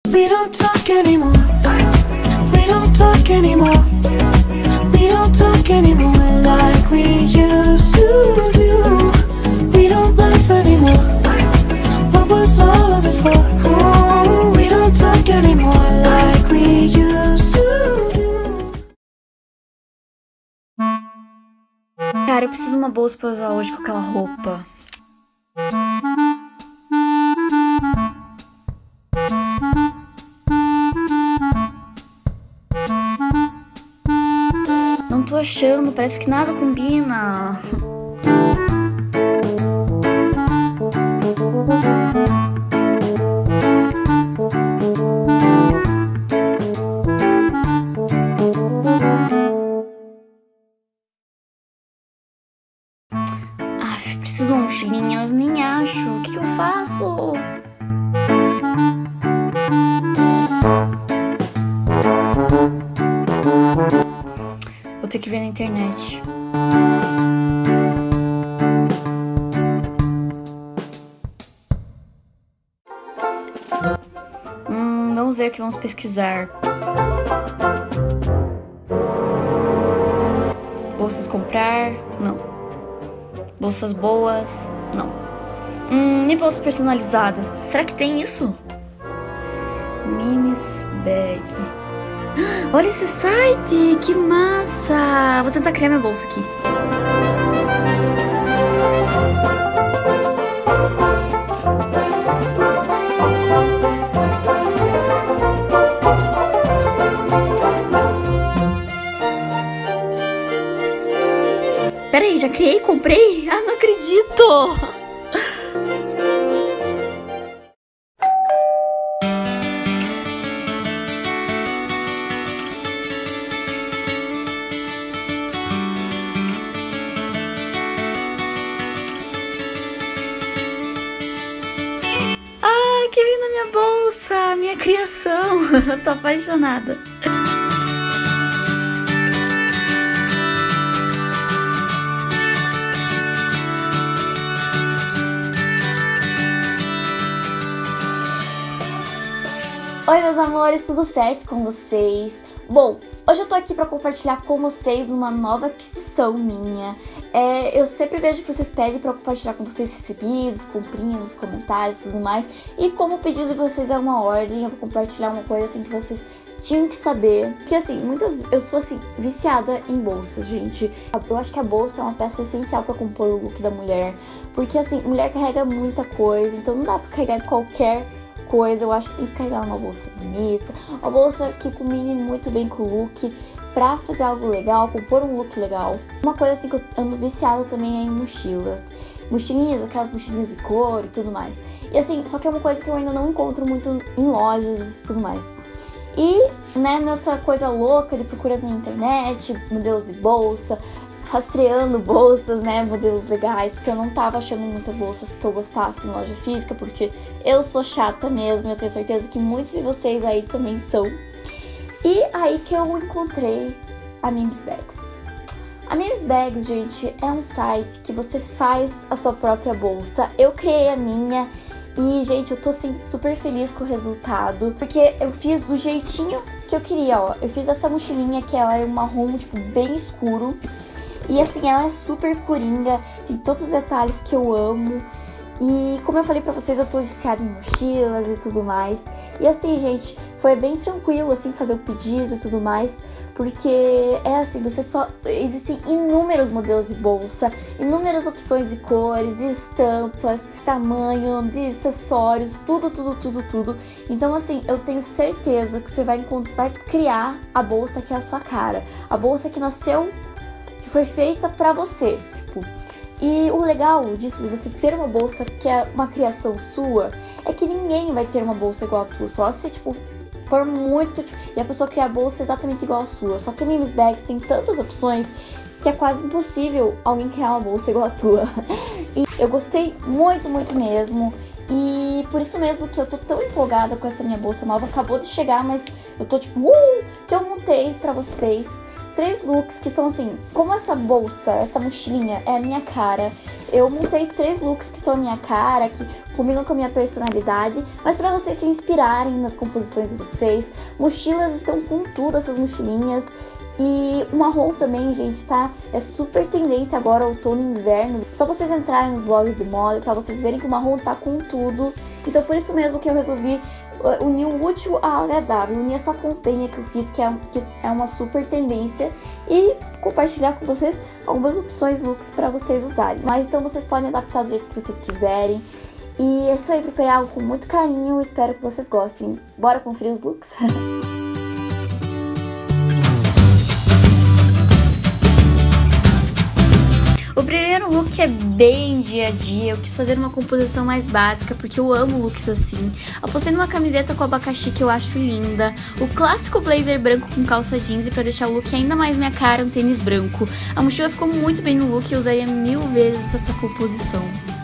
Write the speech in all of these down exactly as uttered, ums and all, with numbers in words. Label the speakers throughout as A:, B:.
A: We don't talk anymore. We don't talk anymore. We don't talk anymore like we used to do. We don't laugh anymore. What was all of it for? Oh, we don't talk anymore like we used to do.
B: Cara, eu preciso de uma bolsa pra usar hoje com aquela roupa. Não tô achando, parece que nada combina. Aff, preciso de uma mochilinha, mas nem acho. O que que eu faço? Vou ter que ver na internet. Hum, vamos ver o que vamos pesquisar. Bolsas comprar? Não. Bolsas boas? Não. Hum, e bolsas personalizadas? Será que tem isso? Mimes Bag. Olha esse site, que massa! Vou tentar criar minha bolsa aqui. Peraí, já criei? Comprei? Ah, não acredito! Ah, que linda minha bolsa! Minha criação! Eu tô apaixonada. Oi meus amores, tudo certo com vocês? Bom, hoje eu tô aqui pra compartilhar com vocês uma nova aquisição minha. É, eu sempre vejo que vocês pedem pra eu compartilhar com vocês recebidos, comprinhas, comentários e tudo mais. E como o pedido de vocês é uma ordem, eu vou compartilhar uma coisa assim que vocês tinham que saber. Que assim, muitas eu sou assim, viciada em bolsas, gente. Eu acho que a bolsa é uma peça essencial pra compor o look da mulher. Porque assim, mulher carrega muita coisa, então não dá pra carregar qualquer coisa. Eu acho que tem que carregar uma bolsa bonita, uma bolsa que combine muito bem com o look, pra fazer algo legal, compor um look legal. Uma coisa assim que eu ando viciada também é em mochilas. Mochilinhas, aquelas mochilinhas de couro e tudo mais. E assim, só que é uma coisa que eu ainda não encontro muito em lojas e tudo mais. E, né, nessa coisa louca de procurando na internet, modelos de bolsa, rastreando bolsas, né, modelos legais, porque eu não tava achando muitas bolsas que eu gostasse em loja física, porque eu sou chata mesmo, eu tenho certeza que muitos de vocês aí também são. E aí que eu encontrei a Mimes Bags. A Mimes Bags, gente, é um site que você faz a sua própria bolsa. Eu criei a minha e, gente, eu tô assim, super feliz com o resultado, porque eu fiz do jeitinho que eu queria, ó. Eu fiz essa mochilinha que ela é um marrom, tipo, bem escuro. E assim, ela é super coringa, tem todos os detalhes que eu amo. E como eu falei pra vocês, eu tô viciada em mochilas e tudo mais. E assim, gente, foi bem tranquilo, assim, fazer o pedido e tudo mais. Porque é assim, você só... Existem inúmeros modelos de bolsa, inúmeras opções de cores, de estampas, tamanho, de acessórios, tudo, tudo, tudo, tudo. Então assim, eu tenho certeza que você vai, vai criar a bolsa que é a sua cara. A bolsa que nasceu... que foi feita pra você, tipo. E o legal disso, de você ter uma bolsa que é uma criação sua, é que ninguém vai ter uma bolsa igual a tua, só se, tipo, for muito... Tipo, e a pessoa criar a bolsa exatamente igual a sua. Só que a Mimes Bags tem tantas opções que é quase impossível alguém criar uma bolsa igual a tua. E eu gostei muito, muito mesmo. E por isso mesmo que eu tô tão empolgada com essa minha bolsa nova. Acabou de chegar, mas eu tô tipo, uh, que eu montei pra vocês. três looks que são assim, como essa bolsa, essa mochilinha é a minha cara, eu montei três looks que são a minha cara, que combinam com a minha personalidade, mas para vocês se inspirarem nas composições de vocês. Mochilas estão com tudo, essas mochilinhas. E o marrom também, gente, tá? É super tendência agora, outono e inverno. Só vocês entrarem nos blogs de moda, tá? Vocês verem que o marrom tá com tudo. Então por isso mesmo que eu resolvi unir o útil ao agradável, unir essa campanha que eu fiz, que é, que é uma super tendência, e compartilhar com vocês algumas opções looks para vocês usarem. Mas então vocês podem adaptar do jeito que vocês quiserem. E é isso aí, preparei algo com muito carinho, espero que vocês gostem. Bora conferir os looks? O primeiro look é bem dia a dia, eu quis fazer uma composição mais básica porque eu amo looks assim. Apostei numa camiseta com abacaxi que eu acho linda, o clássico blazer branco com calça jeans e pra deixar o look ainda mais minha cara, um tênis branco. A mochila ficou muito bem no look e eu usaria mil vezes essa composição.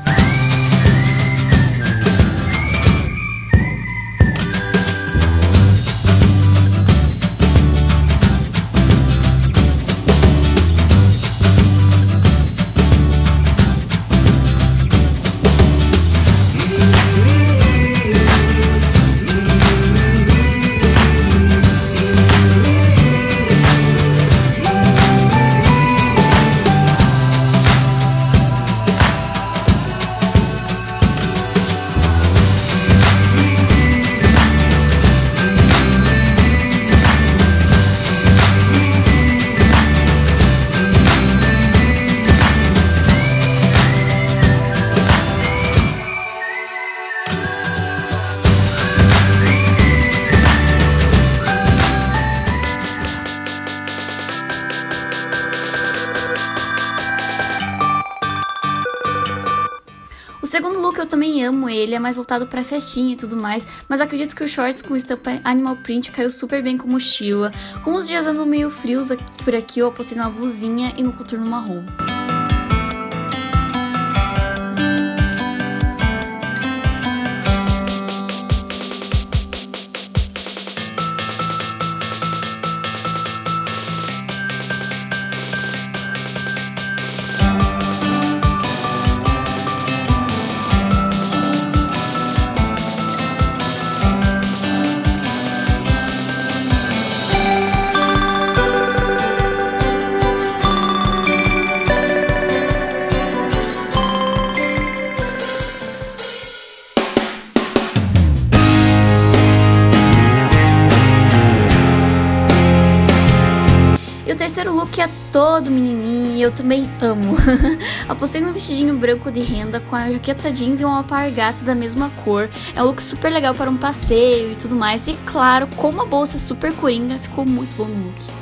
B: O segundo look eu também amo ele, é mais voltado pra festinha e tudo mais, mas acredito que o shorts com estampa animal print caiu super bem com mochila. Com os dias andando meio frios aqui, por aqui, eu apostei numa blusinha e no coturno marrom. E o terceiro look é todo menininho e eu também amo. Apostei num vestidinho branco de renda com a jaqueta jeans e uma alpargata da mesma cor. É um look super legal para um passeio e tudo mais. E claro, com uma bolsa super coringa, ficou muito bom no look.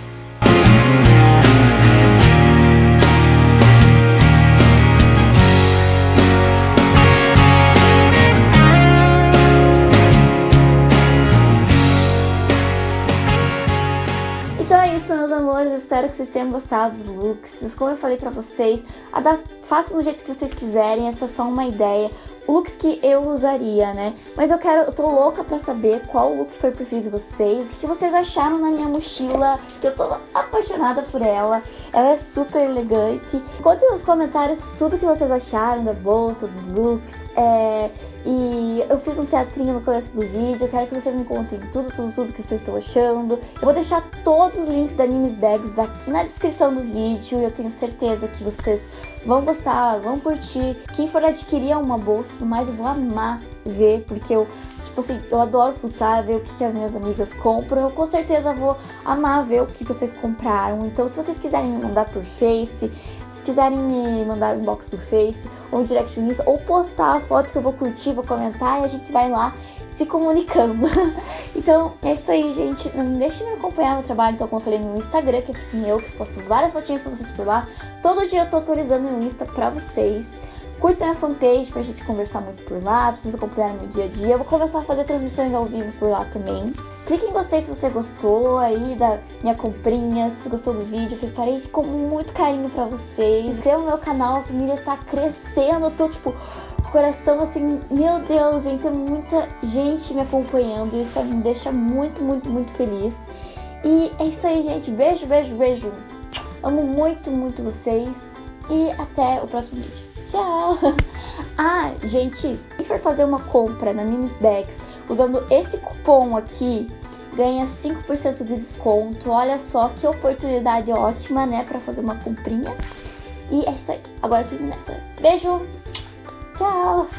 B: Então é isso, meus amores, espero que vocês tenham gostado dos looks. Como eu falei pra vocês, façam do jeito que vocês quiserem, essa é só uma ideia. Looks que eu usaria, né? Mas eu quero, eu tô louca pra saber qual look foi o preferido de vocês, o que vocês acharam na minha mochila, que eu tô apaixonada por ela. Ela é super elegante. Contem nos comentários tudo que vocês acharam da bolsa, dos looks. É... E eu fiz um teatrinho no começo do vídeo, eu quero que vocês me contem tudo, tudo, tudo que vocês estão achando. Eu vou deixar todos os links da Mimis Bags aqui na descrição do vídeo e eu tenho certeza que vocês vão gostar, vão curtir. Quem for adquirir uma bolsa e tudo mais, eu vou amar ver, porque eu, tipo assim, eu adoro fuçar, ver o que, que as minhas amigas compram. Eu com certeza vou amar ver o que vocês compraram. Então, se vocês quiserem me mandar por Face, se quiserem me mandar no inbox do Face, ou no direct do Insta, ou postar a foto que eu vou curtir, vou comentar e a gente vai lá se comunicando. Então, é isso aí, gente. Não deixem de me acompanhar no trabalho, então, como eu falei, no Instagram, que é assim, eu que posto várias fotinhas pra vocês por lá. Todo dia eu tô atualizando no Insta pra vocês. Curtam a fanpage pra gente conversar muito por lá, pra vocês acompanharem no dia a dia. Eu vou começar a fazer transmissões ao vivo por lá também. Clique em gostei se você gostou aí da minha comprinha, se você gostou do vídeo. Eu preparei com muito carinho pra vocês. Se inscreva no meu canal, a família tá crescendo. Eu tô, tipo, com o coração assim, meu Deus, gente, tem muita gente me acompanhando. E isso me deixa muito, muito, muito feliz. E é isso aí, gente. Beijo, beijo, beijo. Amo muito, muito vocês. E até o próximo vídeo. Tchau! Ah, gente, quem for fazer uma compra na Mimis Bags usando esse cupom aqui, ganha cinco por cento de desconto. Olha só que oportunidade ótima, né? Pra fazer uma comprinha. E é isso aí. Agora eu tô indo nessa. Beijo! Tchau!